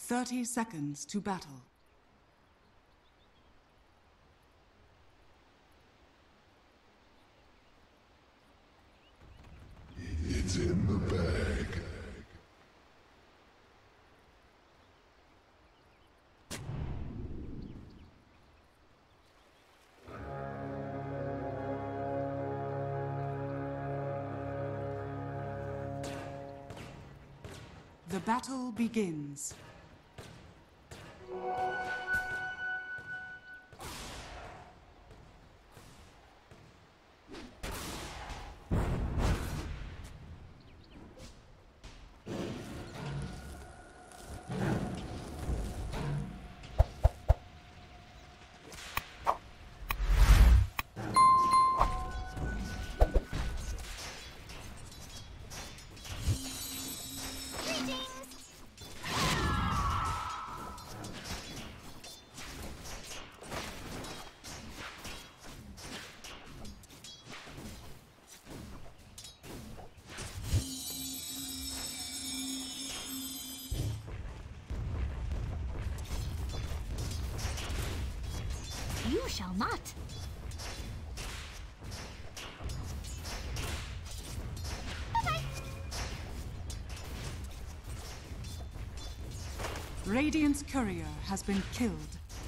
30 seconds to battle. It's in the bag. The battle begins. You shall not. Bye-bye. Radiant's courier has been killed.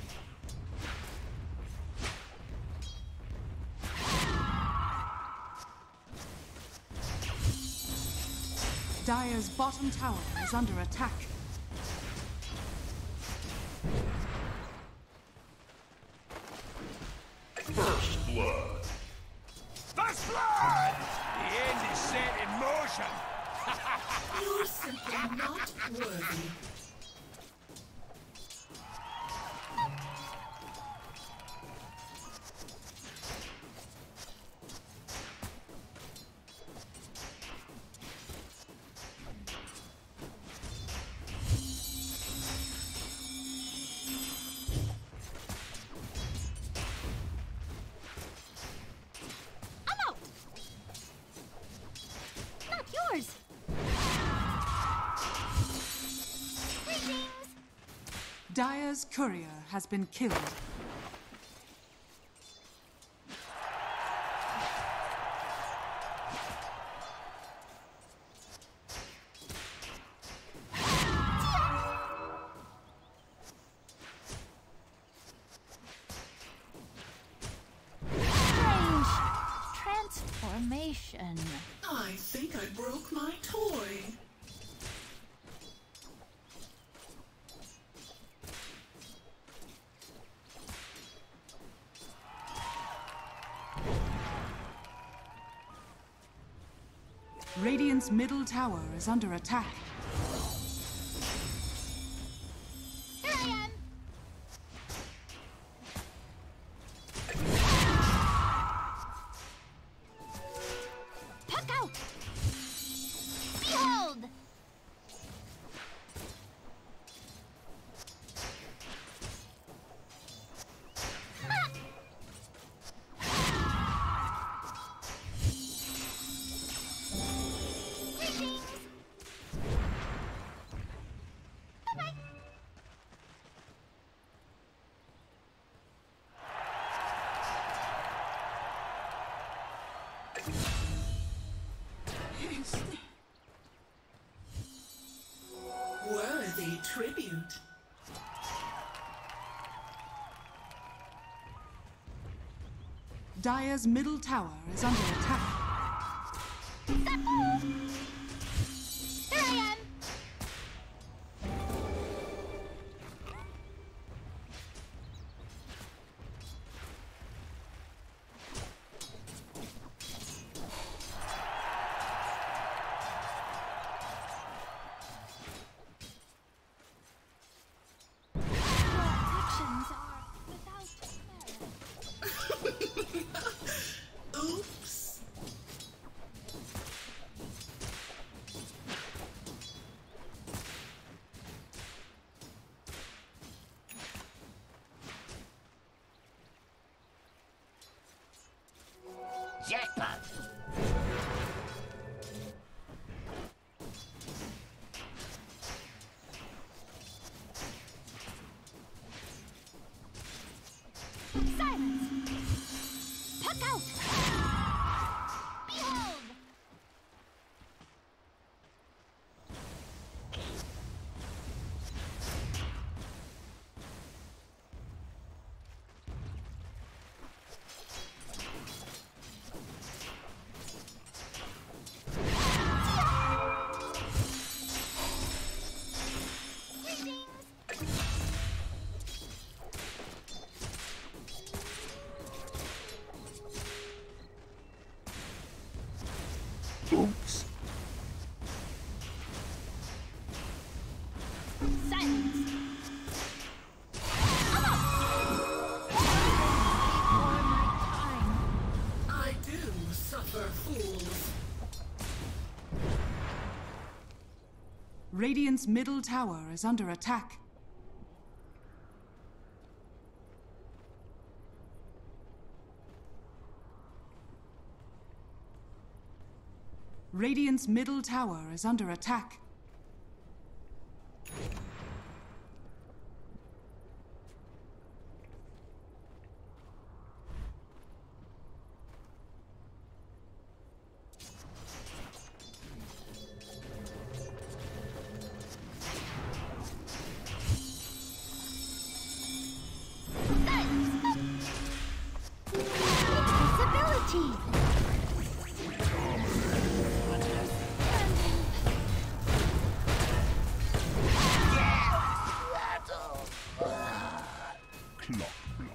Dire's bottom tower is under attack. First blood. First blood! The end is set in motion. You're simply not worthy. Yours. Dire's courier has been killed. Strange transformation. I think I broke my toy. Radiant's middle tower is under attack. Here I am. Puck out. Behold. Worthy tribute. Dire's middle tower is under attack. Here I am. Oops. Jackpot! Silence! Puck out! Behold! Oops. Silence! I do suffer fools. Radiant's middle tower is under attack. Radiant's middle tower is under attack. Invisibility! Clockwerk.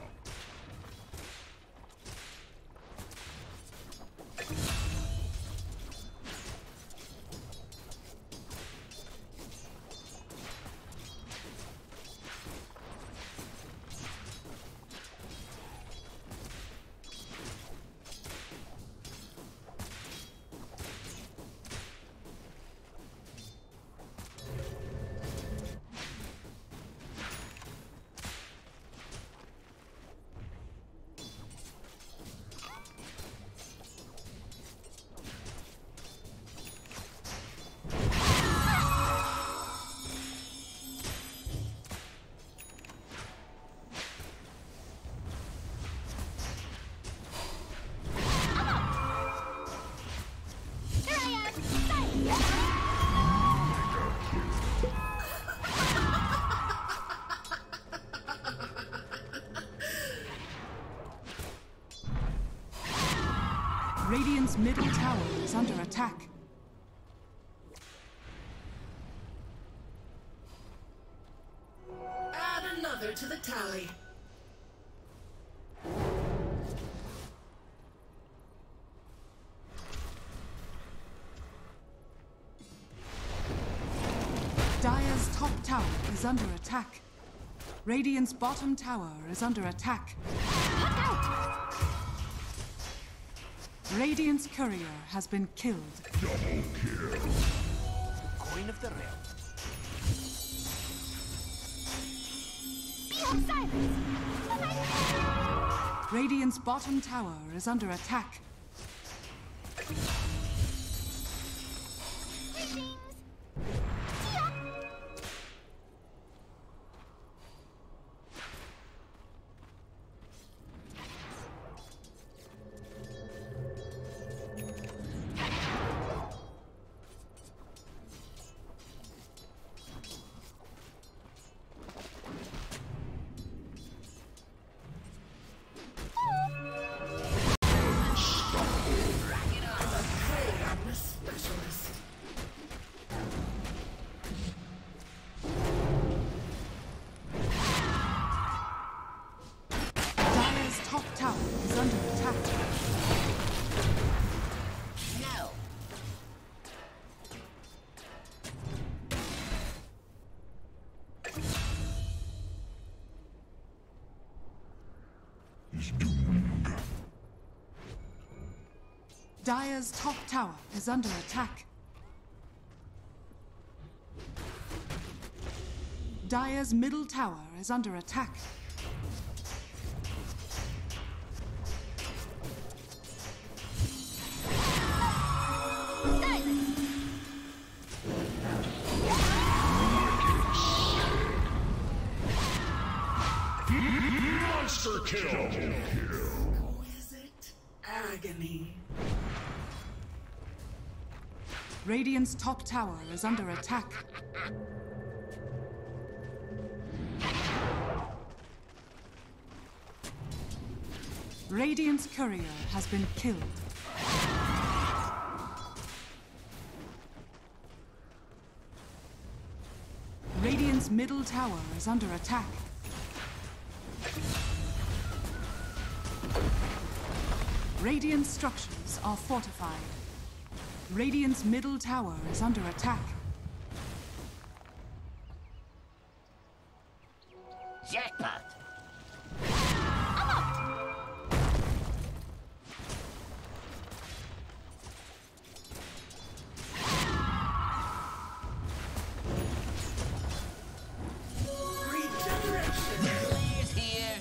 Here I am! Silence! Radiant's middle tower is under attack. Add another to the tally. Dire's top tower is under attack. Radiant's bottom tower is under attack. Puck out! Radiant's courier has been killed. Double kill. Coin of the realm. Behold silence! Radiant's bottom tower is under attack. Greetings! Dire's top tower is under attack. No! Is doomed. Dire's top tower is under attack. Dire's middle tower is under attack. Silence! Monster kill. Exquisite agony. Radiant's top tower is under attack. Radiant's courier has been killed. Radiant's middle tower is under attack. Radiant structures are fortified. Radiant's middle tower is under attack. Jackpot. Is here.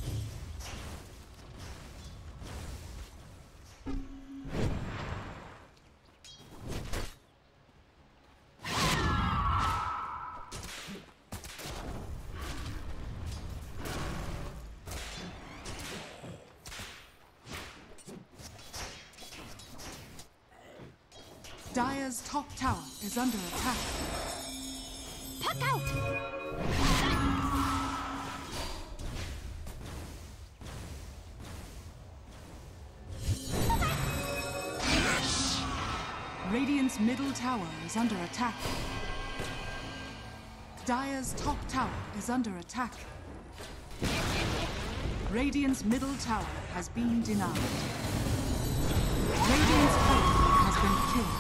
Dire's top tower is under attack. Puck out. Radiant's middle tower is under attack. Dire's top tower is under attack. Radiant's middle tower has been denied. Radiant's turret has been killed.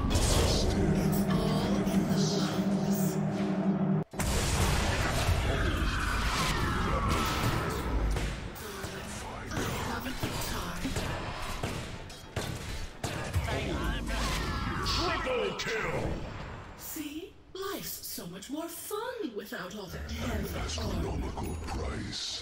Triple kill. See? Life's so much more fun without all that heavy armor. Astronomical price.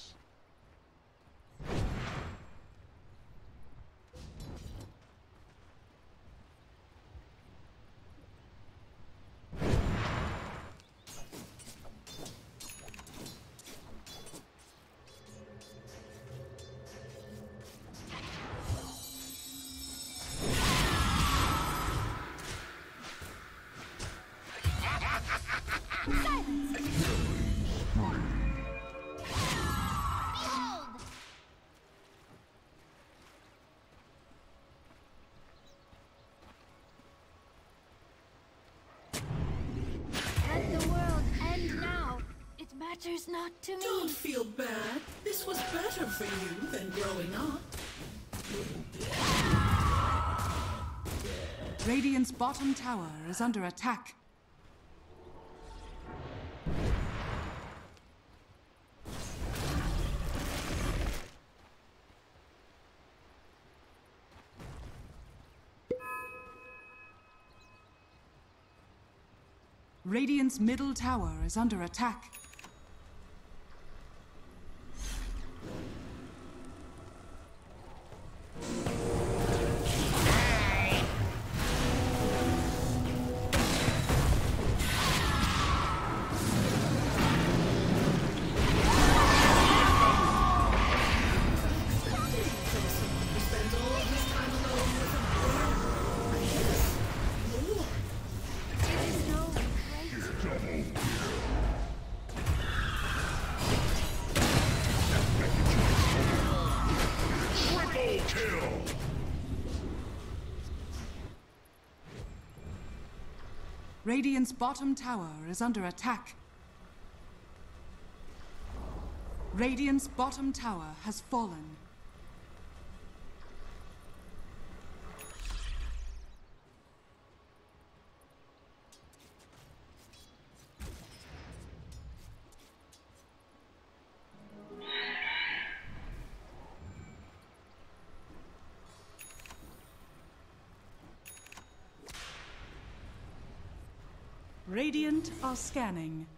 Let the world end now. It matters not to me. Don't feel bad. This was better for you than growing up. Radiant's bottom tower is under attack. Radiant's middle tower is under attack. It is no great. Triple kill. Radiant's bottom tower is under attack. Radiant's bottom tower has fallen. Radiant are scanning.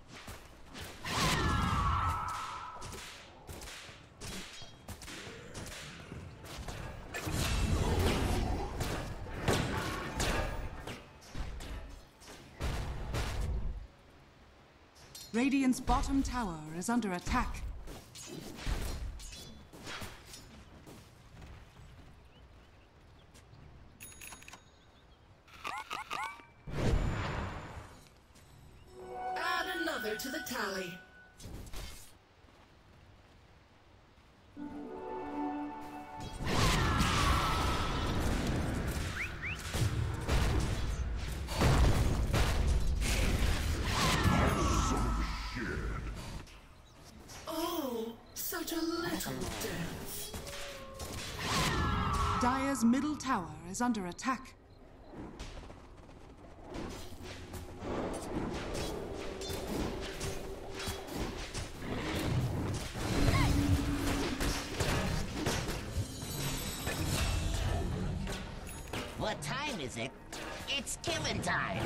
Radiant's bottom tower is under attack. Add another to the tally. Oh, such a little death. Dire's middle tower is under attack. What time is it? It's killing time!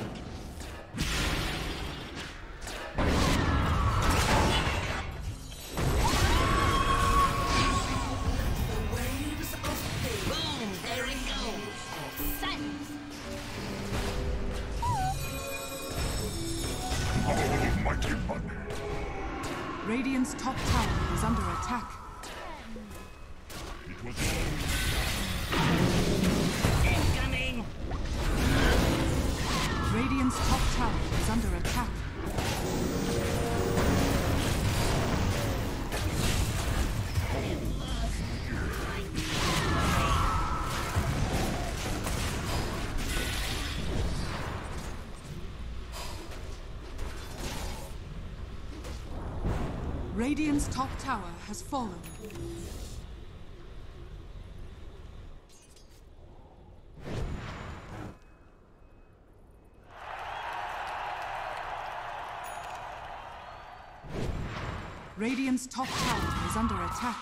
Waves of pain. Boom! There it goes! Silence! Almighty money. Radiant's top tower is under attack. It was Incoming! Radiant's top tower is under attack. Radiant's top tower has fallen. Radiant's top tower is under attack.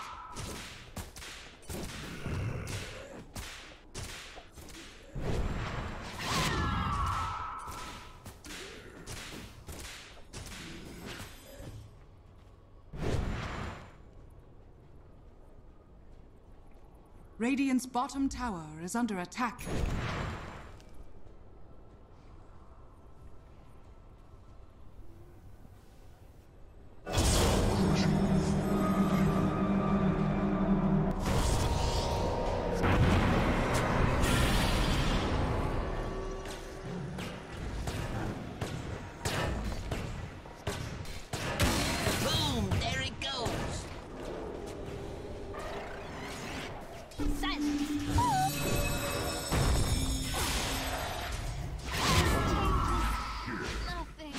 Radiant's bottom tower is under attack. Boom! There it goes! Silence! Nothing.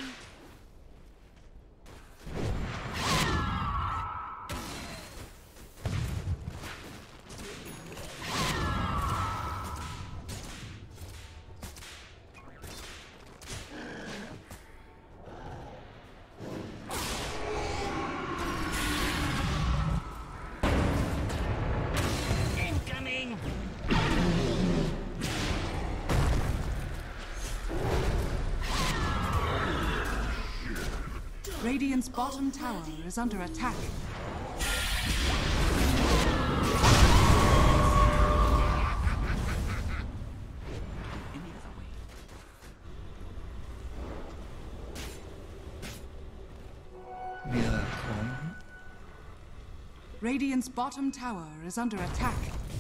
Incoming! Radiant's bottom tower is under attack. Radiant's bottom tower is under attack.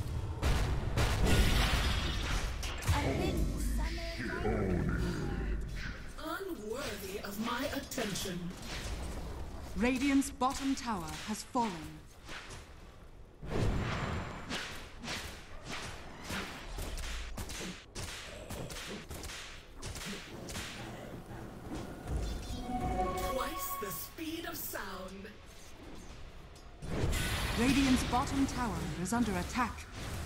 I think summer. Unworthy of my attention. Radiant's bottom tower has fallen. Twice the speed of sound. Radiant's bottom tower is under attack.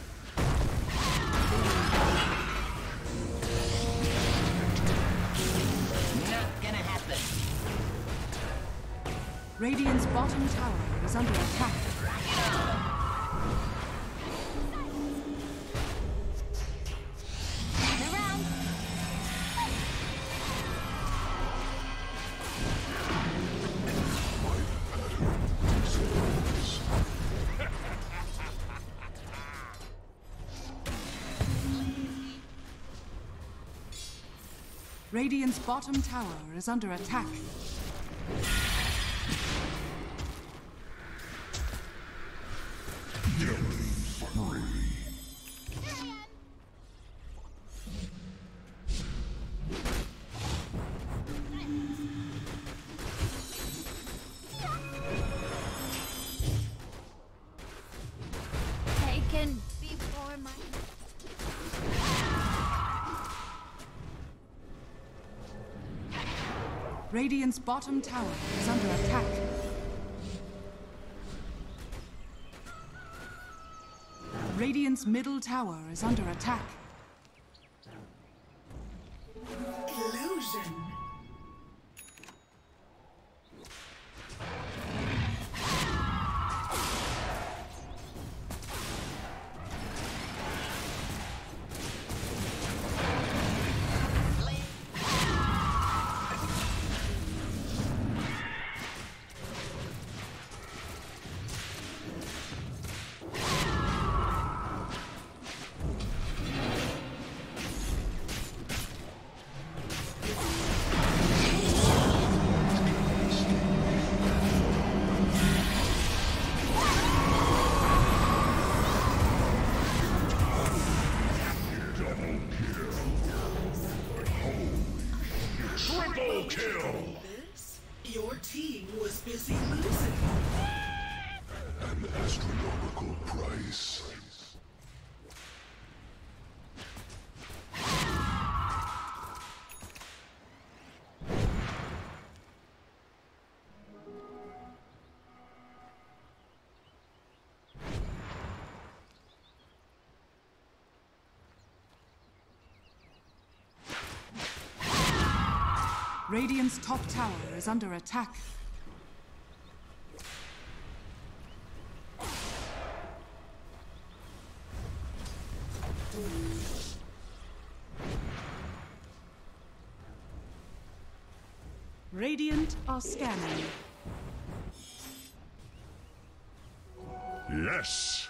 Not gonna happen! Radiant's bottom tower is under attack. Turn around. Radiant's bottom tower is under attack. Radiant's bottom tower is under attack. Radiant's middle tower is under attack. Illusion. Triple kill! Your team was busy losing. An astronomical price. Radiant's top tower is under attack. Radiant are scanning. Yes!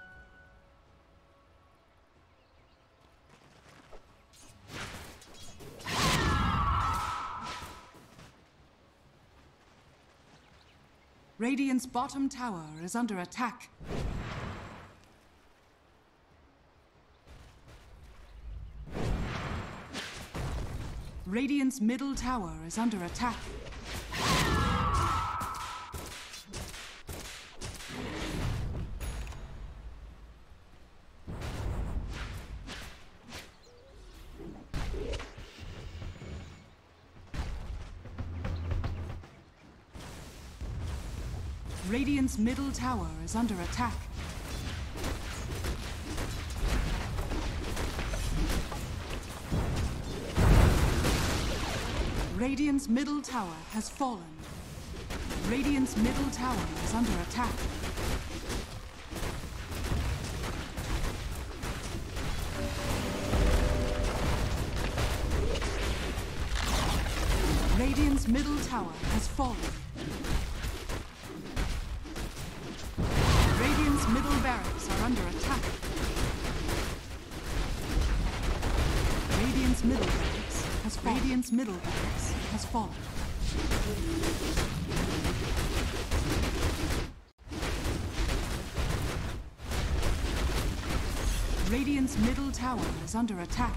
Radiant's bottom tower is under attack. Radiant's middle tower is under attack. Radiant's middle tower is under attack. Radiant's middle tower has fallen. Radiant's middle tower is under attack. Radiant's middle tower has fallen. Radiant's middle barracks are under attack. Radiant's middle barracks has fallen. Radiant's middle barracks has fallen. Radiant's middle tower is under attack.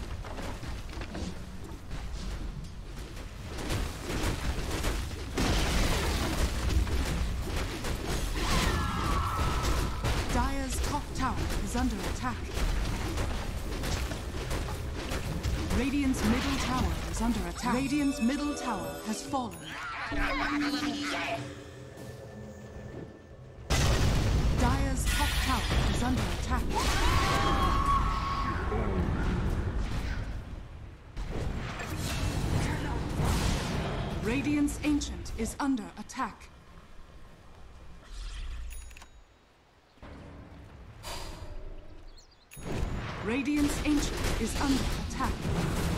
Dire's top tower is under attack. Radiant's middle tower is under attack. Radiant's middle tower has fallen. Dire's top tower is under attack. Radiant's ancient is under attack. Radiant's ancient is under attack.